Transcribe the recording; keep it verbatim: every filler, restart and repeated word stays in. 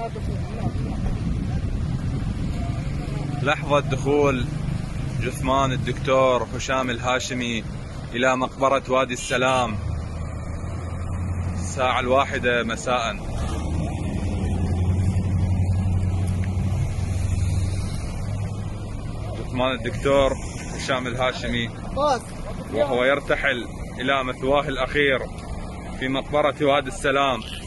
لحظة دخول جثمان الدكتور هشام الهاشمي إلى مقبرة وادي السلام الساعة الواحدة مساء. جثمان الدكتور هشام الهاشمي وهو يرتحل إلى مثواه الأخير في مقبرة وادي السلام.